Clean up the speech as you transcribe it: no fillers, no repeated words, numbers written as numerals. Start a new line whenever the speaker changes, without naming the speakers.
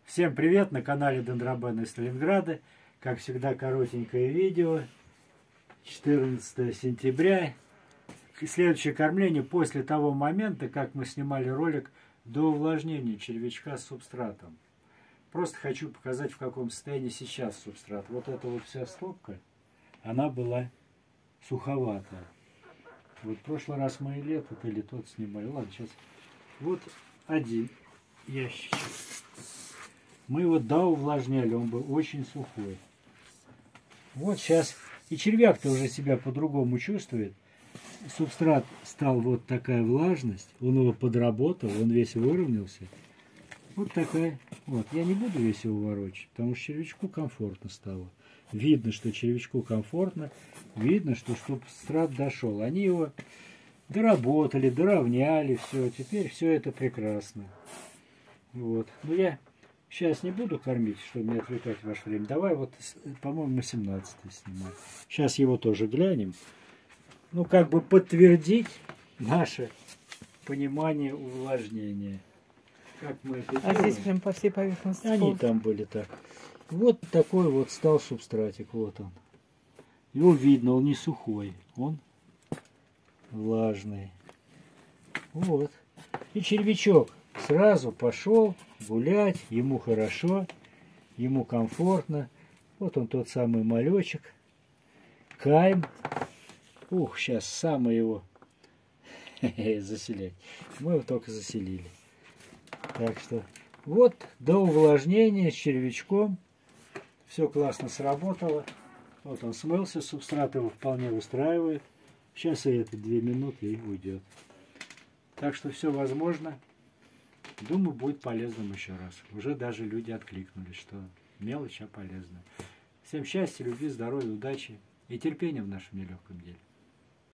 Всем привет на канале Дендробен из Сталинграда. Как всегда, коротенькое видео. 14 сентября. Следующее кормление после того момента, как мы снимали ролик до увлажнения червячка с субстратом. Просто хочу показать, в каком состоянии сейчас субстрат. Вот эта вот вся стопка, она была суховатая. Вот в прошлый раз мы или этот, или тот снимали. Ладно, сейчас. Вот один ящичек. Мы его увлажняли, он был очень сухой. Вот сейчас и червяк-то уже себя по-другому чувствует. Субстрат стал вот такая влажность, он его подработал, он весь выровнялся. Вот такая. Вот, я не буду весь его ворочать, потому что червячку комфортно стало. Видно, что червячку комфортно, видно, что субстрат дошел. Они его доработали, доровняли, все, теперь все это прекрасно. Вот. Но я сейчас не буду кормить, чтобы не отвлекать ваше время. Давай вот, по-моему, 17-й снимаем. Сейчас его тоже глянем. Ну, как бы подтвердить наше понимание увлажнения. Как мы это делаем.
А здесь прям по всей поверхности.
Они там были так. Вот такой вот стал субстратик. Вот он. Его видно, он не сухой. Он влажный. Вот. И червячок сразу пошел гулять. Ему хорошо. Ему комфортно. Вот он, тот самый малечек. Кайм. Ух, сейчас самое его заселять. Мы его только заселили. Так что вот до увлажнения с червячком все классно сработало. Вот он смылся, субстрат его вполне устраивает. Сейчас и это 2 минуты и уйдет. Так что все возможно. Думаю, будет полезным еще раз. Уже даже люди откликнулись, что мелочь, а полезно. Всем счастья, любви, здоровья, удачи и терпения в нашем нелегком деле.